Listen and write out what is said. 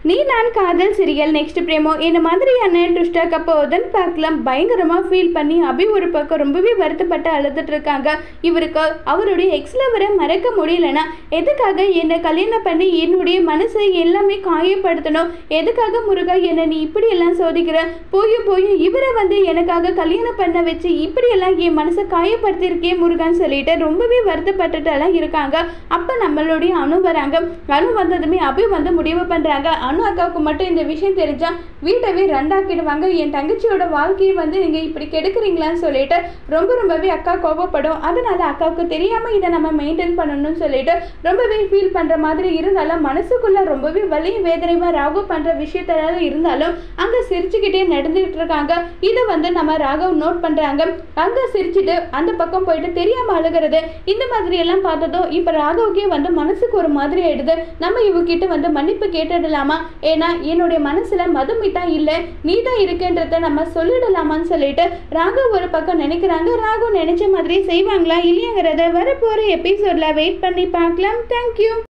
நீ நான் காதல் சீரியல் நெக்ஸ்ட் பிரேமோ இந்த மாதிரியான ட்விஸ்டா கப்போதன் பார்க்கலாம். பயங்கரமா ஃபீல் பண்ணி அபி ஒரு பக்கம் ரொம்பவே வருத்தப்பட்டு அழுதுட்டு இருக்காங்க. இவருக்கு அவருடைய எக்ஸ்லவரை மறக்க முடியலன்னா எதுக்காக என்னை கல்யாணம் பண்ணி என்னுடைய மனசை எல்லாமே காயப்படுத்தணும்? எதுக்காக முருகா என்னை நீ இப்படி எல்லாம் சோதிக்கிற? போய் இவரை எனக்காக கல்யாணம் பண்ண வச்சு இப்படியெல்லாம் என் மனசை காயப்படுத்தியிருக்கே முருகான்னு சொல்லிட்டு ரொம்பவே வருத்தப்பட்டுட்டெல்லாம் இருக்காங்க. அப்ப நம்மளுடைய அணு வராங்க. அணு வந்ததுமே அபி முடிவு பண்றாங்க. அனு அக்காவுக்கு மட்டும் இந்த விஷயம் தெரிஞ்சா வீட்டவே ரெண்டாக்கிடுவாங்க. என் தங்கச்சியோட வாழ்க்கையை நீங்க இப்படி கெடுக்குறீங்களான்னு சொல்லிட்டு ரொம்பவே அக்கா கோபப்படும். அதனால அக்காவுக்கு தெரியாம இதை நம்ம மெயின்டைன் பண்ணணும்னு சொல்லிட்டு ரொம்பவே ஃபீல் பண்ற மாதிரி இருந்தாலும் மனசுக்குள்ள ரொம்பவே வலியும் வேதனையுமா ராகு பண்ற விஷயத்தால இருந்தாலும் அங்க சிரிச்சுக்கிட்டே நடந்துகிட்டு இருக்காங்க. இதை நம்ம ராகவ் நோட் பண்றாங்க. அங்க சிரிச்சுட்டு அந்த பக்கம் போயிட்டு தெரியாம அழுகிறது. இந்த மாதிரி எல்லாம் பார்த்ததும் இப்ப ராகவுக்கே மனசுக்கு ஒரு மாதிரி ஆயிடுது. நம்ம இவகிட்ட மன்னிப்பு கேட்டுடலாமா? ஏன்னா என்னுடைய மனசுல மதுமிதா இல்ல, நீ தான் இருக்குன்றத நம்ம சொல்லிடலாமான்னு சொல்லிட்டு ராகவ் ஒரு பக்கம் நினைக்கிறாங்க. ராகவ் நினைச்ச மாதிரி செய்வாங்களா இல்லையாங்கிறத வரப்போற எபிசோட்ல வெயிட் பண்ணி பார்க்கலாம். தேங்க்யூ.